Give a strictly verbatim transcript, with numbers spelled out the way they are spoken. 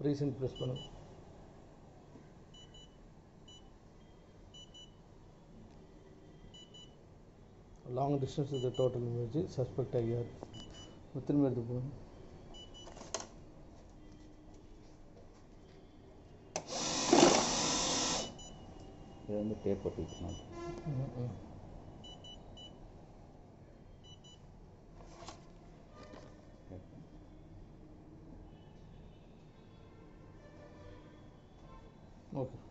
Recent press பண்ணுங்கள். Long distance இது total image suspect ஆகியார் திரும்ப எடுத்து போகணும். இது வந்து டேப் போட்டுக்கணும். ஓகே.